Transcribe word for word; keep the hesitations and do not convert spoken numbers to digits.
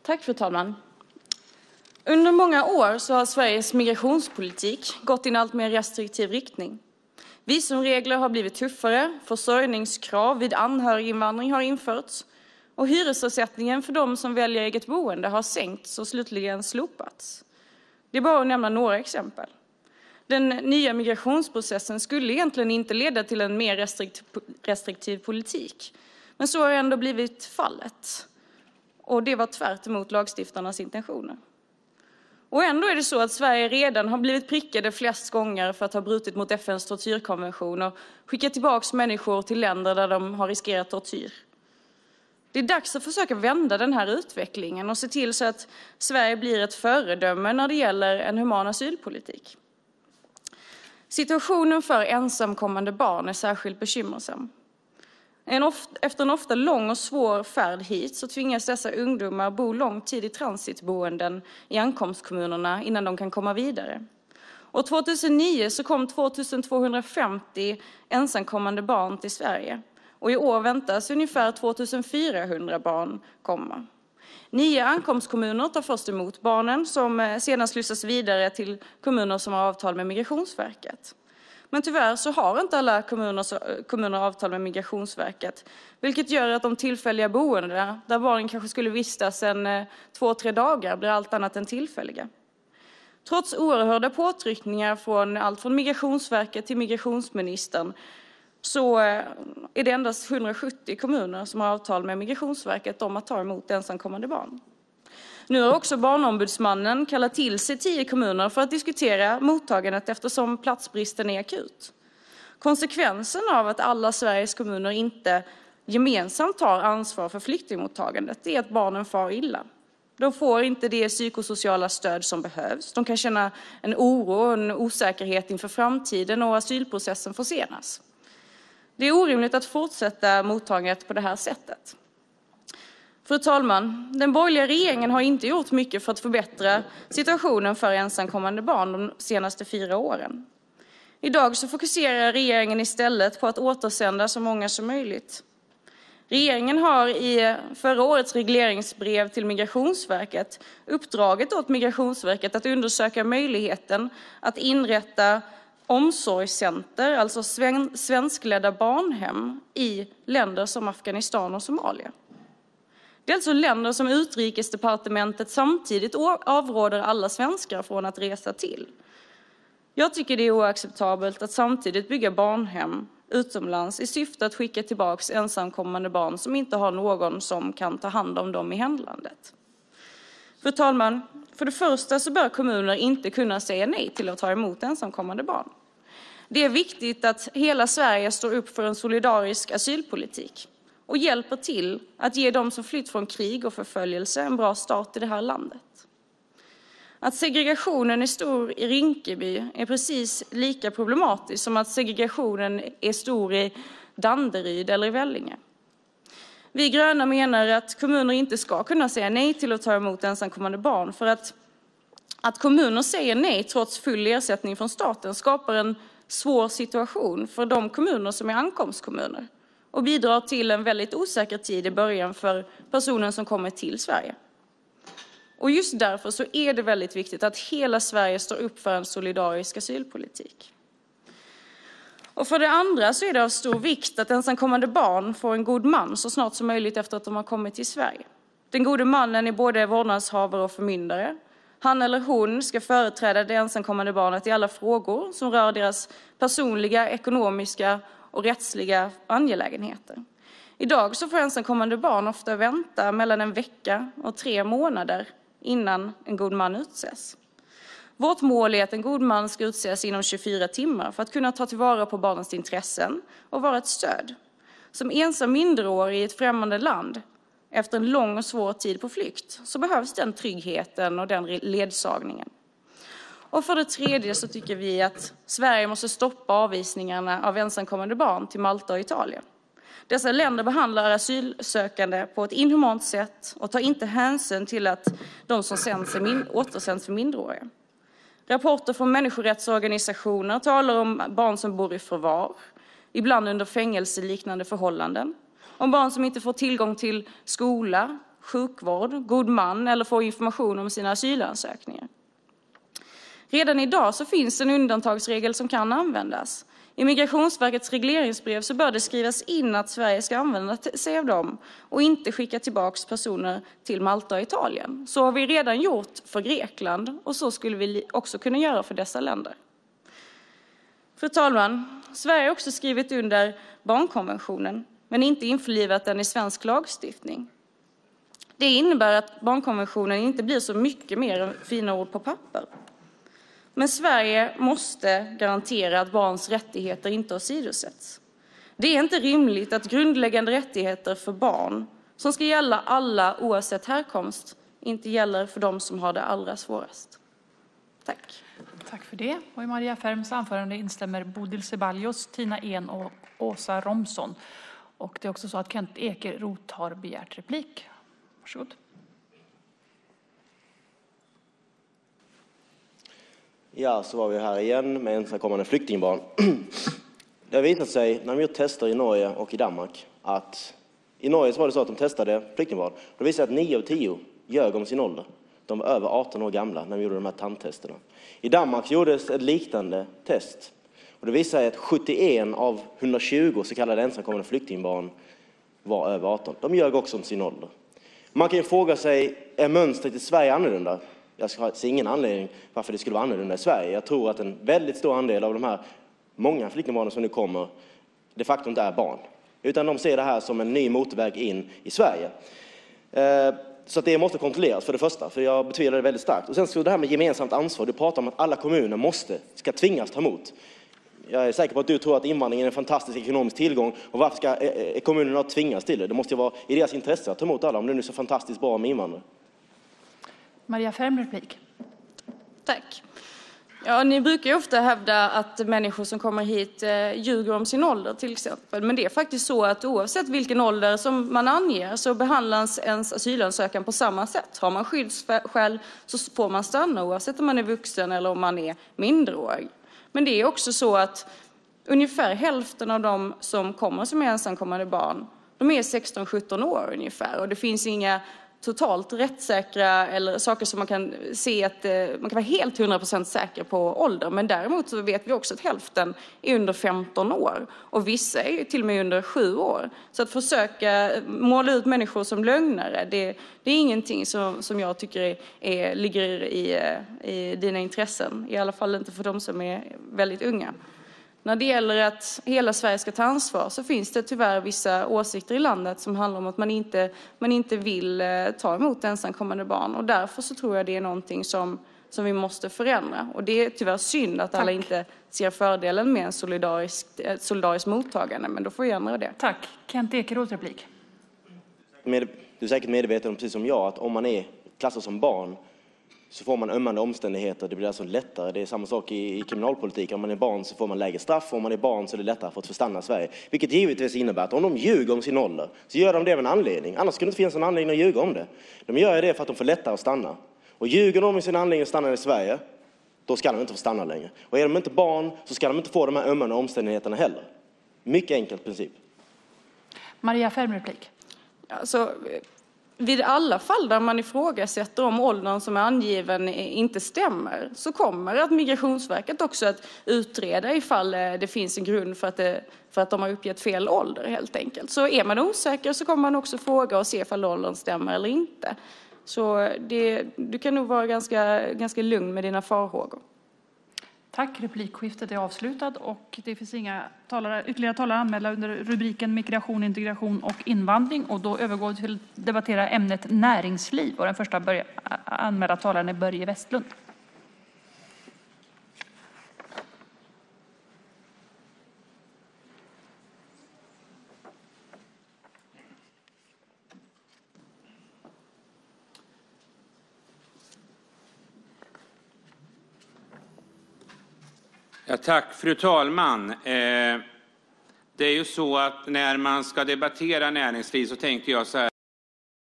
Tack, fru talman. Under många år så har Sveriges migrationspolitik gått i en allt mer restriktiv riktning. Visumregler har blivit tuffare, försörjningskrav vid anhöriginvandring har införts och hyresersättningen för de som väljer eget boende har sänkts och slutligen slopats. Det är bara att nämna några exempel. Den nya migrationsprocessen skulle egentligen inte leda till en mer restriktiv politik, men så har ändå blivit fallet. Och det var tvärt emot lagstiftarnas intentioner. Och ändå är det så att Sverige redan har blivit prickade flest gånger för att ha brutit mot F N:s tortyrkonvention och skickat tillbaka människor till länder där de har riskerat tortyr. Det är dags att försöka vända den här utvecklingen och se till så att Sverige blir ett föredöme när det gäller en human asylpolitik. Situationen för ensamkommande barn är särskilt bekymmersam. En ofta, efter en ofta lång och svår färd hit så tvingas dessa ungdomar bo lång tid i transitboenden i ankomstkommunerna innan de kan komma vidare. Och tjugohundranio så kom tvåtusentvåhundrafemtio ensamkommande barn till Sverige. Och i år väntas ungefär tvåtusenfyrahundra barn komma. Nio ankomstkommuner tar först emot barnen som sedan slussas vidare till kommuner som har avtal med Migrationsverket. Men tyvärr så har inte alla kommuner, kommuner avtal med Migrationsverket, vilket gör att de tillfälliga boendena där barnen kanske skulle vistas en två, tre dagar blir allt annat än tillfälliga. Trots oerhörda påtryckningar från allt från Migrationsverket till migrationsministern så är det endast hundrasjuttio kommuner som har avtal med Migrationsverket om att ta emot ensamkommande barn. Nu har också Barnombudsmannen kallat till sig tio kommuner för att diskutera mottagandet eftersom platsbristen är akut. Konsekvensen av att alla Sveriges kommuner inte gemensamt tar ansvar för flyktingmottagandet är att barnen far illa. De får inte det psykosociala stöd som behövs. De kan känna en oro och en osäkerhet inför framtiden och asylprocessen försenas. Det är orimligt att fortsätta mottagandet på det här sättet. Fru talman, den borgerliga regeringen har inte gjort mycket för att förbättra situationen för ensamkommande barn de senaste fyra åren. Idag så fokuserar regeringen istället på att återsända så många som möjligt. Regeringen har i förra årets regleringsbrev till Migrationsverket uppdragit åt Migrationsverket att undersöka möjligheten att inrätta omsorgscenter, alltså svenskledda barnhem i länder som Afghanistan och Somalia. Det är alltså länder som Utrikesdepartementet samtidigt avråder alla svenskar från att resa till. Jag tycker det är oacceptabelt att samtidigt bygga barnhem utomlands i syfte att skicka tillbaka ensamkommande barn som inte har någon som kan ta hand om dem i hemlandet. Fru talman, för det första så bör kommuner inte kunna säga nej till att ta emot ensamkommande barn. Det är viktigt att hela Sverige står upp för en solidarisk asylpolitik och hjälper till att ge dem som flytt från krig och förföljelse en bra start i det här landet. Att segregationen är stor i Rinkeby är precis lika problematiskt som att segregationen är stor i Danderyd eller i Vellinge. Vi gröna menar att kommuner inte ska kunna säga nej till att ta emot ensamkommande barn för att, att kommuner säger nej trots full ersättning från staten skapar en svår situation för de kommuner som är ankomstkommuner och bidrar till en väldigt osäker tid i början för personen som kommer till Sverige. Och just därför så är det väldigt viktigt att hela Sverige står upp för en solidarisk asylpolitik. Och för det andra så är det av stor vikt att ensamkommande barn får en god man så snart som möjligt efter att de har kommit till Sverige. Den gode mannen är både vårdnadshavare och förmyndare. Han eller hon ska företräda det ensamkommande barnet i alla frågor som rör deras personliga, ekonomiska och rättsliga angelägenheter. Idag så får ensamkommande barn ofta vänta mellan en vecka och tre månader innan en god man utses. Vårt mål är att en god man ska utses inom tjugofyra timmar för att kunna ta tillvara på barnens intressen och vara ett stöd. Som ensam minderårig i ett främmande land efter en lång och svår tid på flykt så behövs den tryggheten och den ledsagningen. Och för det tredje så tycker vi att Sverige måste stoppa avvisningarna av ensamkommande barn till Malta och Italien. Dessa länder behandlar asylsökande på ett inhumant sätt och tar inte hänsyn till att de som sänds är min- återsänds är minderåriga. Rapporter från människorättsorganisationer talar om barn som bor i förvar, ibland under fängelseliknande förhållanden, om barn som inte får tillgång till skola, sjukvård, god man eller få information om sina asylansökningar. Redan idag så finns en undantagsregel som kan användas. I Migrationsverkets regleringsbrev så bör det skrivas in att Sverige ska använda sig av dem och inte skicka tillbaka personer till Malta och Italien. Så har vi redan gjort för Grekland och så skulle vi också kunna göra för dessa länder. Fru talman, Sverige har också skrivit under barnkonventionen men inte införlivat den i svensk lagstiftning. Det innebär att barnkonventionen inte blir så mycket mer än fina ord på papper. Men Sverige måste garantera att barns rättigheter inte åsidosätts. Det är inte rimligt att grundläggande rättigheter för barn som ska gälla alla oavsett härkomst inte gäller för de som har det allra svårast. Tack. Tack för det. Och i Maria Ferms anförande instämmer Bodil Ceballos, Tina Ehn och Åsa Romson. Och det är också så att Kent Ekeroth har begärt replik. Varsågod. Ja, så var vi här igen med ensamkommande flyktingbarn. Det har visat sig när de gjort tester i Norge och i Danmark att i Norge så var det så att de testade flyktingbarn. Det visade sig att nio av tio ljög om sin ålder. De var över arton år gamla när de gjorde de här tandtesterna. I Danmark gjordes ett liknande test. Och det visade sig att sjuttioen av hundratjugo så kallade ensamkommande flyktingbarn var över arton. De ljög också om sin ålder. Man kan ju fråga sig, är mönstret i Sverige annorlunda? Jag ser ingen anledning varför det skulle vara annorlunda i Sverige. Jag tror att en väldigt stor andel av de här många flyktingbarnen som nu kommer de facto inte är barn. Utan de ser det här som en ny motorväg in i Sverige. Så att det måste kontrolleras för det första, för jag betvivlar det väldigt starkt. Och sen så det här med gemensamt ansvar. Du pratar om att alla kommuner måste, ska tvingas ta emot. Jag är säker på att du tror att invandringen är en fantastisk ekonomisk tillgång. Och varför ska kommunerna tvingas till det? Det måste ju vara i deras intresse att ta emot alla om det nu är så fantastiskt bra med invandrare. Maria Ferm, replik. Tack. Ja, ni brukar ju ofta hävda att människor som kommer hit eh, ljuger om sin ålder till exempel. Men det är faktiskt så att oavsett vilken ålder som man anger så behandlas ens asylansökan på samma sätt. Har man skyddsskäl så får man stanna oavsett om man är vuxen eller om man är minderårig. Men det är också så att ungefär hälften av de som kommer som ensamkommande barn, de är sexton sjutton år ungefär. Och det finns inga totalt rättssäkra eller saker som man kan se att man kan vara helt hundra procent säker på ålder. Men däremot så vet vi också att hälften är under femton år och vissa är till och med under sju år. Så att försöka måla ut människor som lögnare, det, det är ingenting som, som jag tycker är, är, ligger i, i dina intressen. I alla fall inte för de som är väldigt unga. När det gäller att hela Sverige ska ta ansvar så finns det tyvärr vissa åsikter i landet som handlar om att man inte, man inte vill ta emot ensamkommande barn. Och därför så tror jag det är någonting som, som vi måste förändra. Och det är tyvärr synd att Tack. alla inte ser fördelen med en solidarisk, ett solidariskt mottagande. Men då får vi ändra det. Tack. Kent Ekeroth, replik. Du är säkert medveten om, precis som jag, att om man är klassad som barn så får man ömmande omständigheter. Det blir alltså lättare. Det är samma sak i, i kriminalpolitik. Om man är barn så får man lägre straff. Om man är barn så är det lättare för att få stanna i Sverige. Vilket givetvis innebär att om de ljuger om sin ålder så gör de det med en anledning. Annars skulle det inte finnas en anledning att ljuga om det. De gör det för att de får lättare att stanna. Och ljuger de i sin anledning att stanna i Sverige, då ska de inte få stanna längre. Och är de inte barn så ska de inte få de här ömmande omständigheterna heller. Mycket enkelt princip. Maria Ferm, replik. Alltså, vid alla fall där man ifrågasätter om åldern som är angiven inte stämmer så kommer att Migrationsverket också att utreda ifall det finns en grund för att, det, för att de har uppgett fel ålder helt enkelt. Så är man osäker så kommer man också fråga och se ifall åldern stämmer eller inte. Så det, du kan nog vara ganska, ganska lugn med dina farhågor. Tack, replikskiftet är avslutad och det finns inga talare, ytterligare talare anmälda under rubriken migration, integration och invandring. Och då övergår vi till att debattera ämnet näringsliv och den första börja, anmälda talaren är Börje Westlund. Ja, tack fru talman. Eh, det är ju så att när man ska debattera näringsliv så tänkte jag så här.